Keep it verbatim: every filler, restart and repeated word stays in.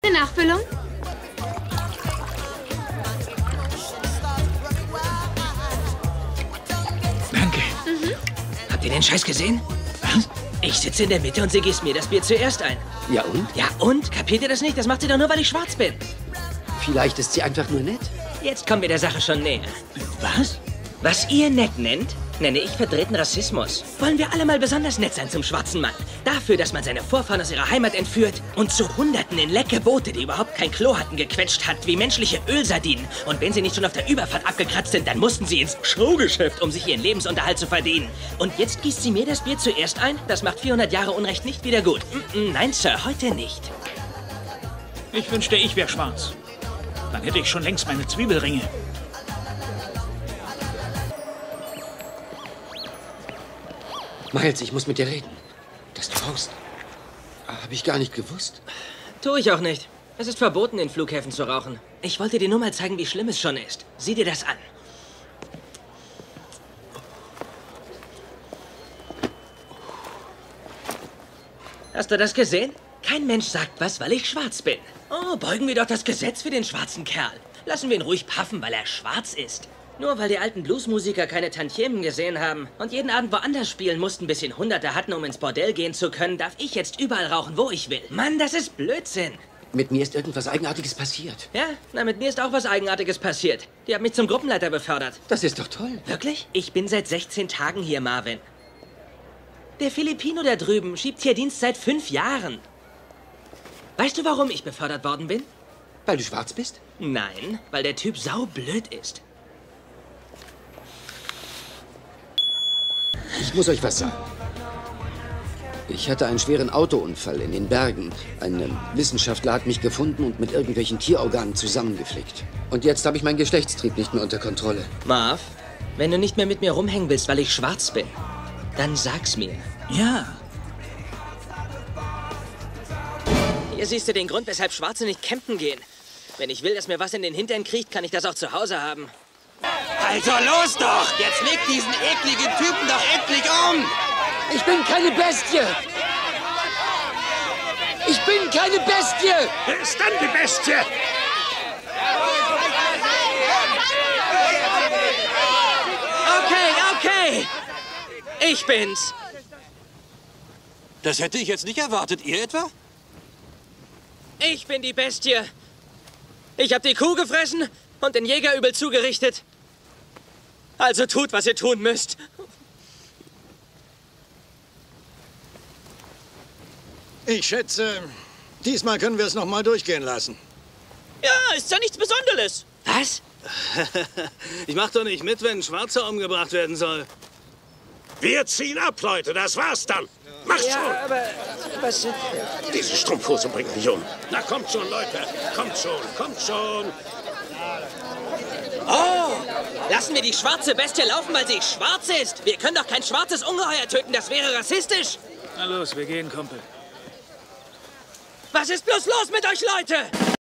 Eine Nachfüllung? Danke. Mhm. Habt ihr den Scheiß gesehen? Was? Ich sitze in der Mitte und sie gießt mir das Bier zuerst ein. Ja und? Ja und? Kapiert ihr das nicht? Das macht sie doch nur, weil ich schwarz bin. Vielleicht ist sie einfach nur nett. Jetzt kommen wir der Sache schon näher. Was? Was ihr nett nennt, nenne ich verdrehten Rassismus. Wollen wir alle mal besonders nett sein zum schwarzen Mann? Dafür, dass man seine Vorfahren aus ihrer Heimat entführt und zu Hunderten in lecke Boote, die überhaupt kein Klo hatten, gequetscht hat, wie menschliche Ölsardinen. Und wenn sie nicht schon auf der Überfahrt abgekratzt sind, dann mussten sie ins Showgeschäft, um sich ihren Lebensunterhalt zu verdienen. Und jetzt gießt sie mir das Bier zuerst ein? Das macht vierhundert Jahre Unrecht nicht wieder gut. Mm -mm, nein, Sir, heute nicht. Ich wünschte, ich wäre schwarz. Dann hätte ich schon längst meine Zwiebelringe. Miles, ich muss mit dir reden. Das du rauchst. Habe ich gar nicht gewusst. Tu ich auch nicht. Es ist verboten, in Flughäfen zu rauchen. Ich wollte dir nur mal zeigen, wie schlimm es schon ist. Sieh dir das an. Hast du das gesehen? Kein Mensch sagt was, weil ich schwarz bin. Oh, beugen wir doch das Gesetz für den schwarzen Kerl. Lassen wir ihn ruhig paffen, weil er schwarz ist. Nur weil die alten Bluesmusiker keine Tantiemen gesehen haben und jeden Abend woanders spielen mussten, bis sie ein Hunderte hatten, um ins Bordell gehen zu können, darf ich jetzt überall rauchen, wo ich will. Mann, das ist Blödsinn. Mit mir ist irgendwas Eigenartiges passiert. Ja, na, mit mir ist auch was Eigenartiges passiert. Die haben mich zum Gruppenleiter befördert. Das ist doch toll. Wirklich? Ich bin seit sechzehn Tagen hier, Marvin. Der Filipino da drüben schiebt hier Dienst seit fünf Jahren. Weißt du, warum ich befördert worden bin? Weil du schwarz bist? Nein, weil der Typ saublöd ist. Ich muss euch was sagen. Ich hatte einen schweren Autounfall in den Bergen. Ein ähm, Wissenschaftler hat mich gefunden und mit irgendwelchen Tierorganen zusammengeflickt. Und jetzt habe ich meinen Geschlechtstrieb nicht mehr unter Kontrolle. Marv, wenn du nicht mehr mit mir rumhängen willst, weil ich schwarz bin, dann sag's mir. Ja. Hier siehst du den Grund, weshalb Schwarze nicht campen gehen. Wenn ich will, dass mir was in den Hintern kriecht, kann ich das auch zu Hause haben. Also los doch! Jetzt leg diesen ekligen Typen doch endlich um! Ich bin keine Bestie! Ich bin keine Bestie! Wer ist denn die Bestie? Okay, okay! Ich bin's! Das hätte ich jetzt nicht erwartet. Ihr etwa? Ich bin die Bestie! Ich hab die Kuh gefressen und den Jäger übel zugerichtet. Also tut, was ihr tun müsst. Ich schätze, diesmal können wir es noch mal durchgehen lassen. Ja, ist ja nichts Besonderes. Was? Ich mach doch nicht mit, wenn ein Schwarzer umgebracht werden soll. Wir ziehen ab, Leute. Das war's dann. Macht Ja, schon! aber was sind... Diese Strumpfhose bringt mich um. Na, kommt schon, Leute. Kommt schon, kommt schon. Oh! Lassen wir die schwarze Bestie laufen, weil sie schwarz ist. Wir können doch kein schwarzes Ungeheuer töten, das wäre rassistisch. Na los, wir gehen, Kumpel. Was ist bloß los mit euch, Leute?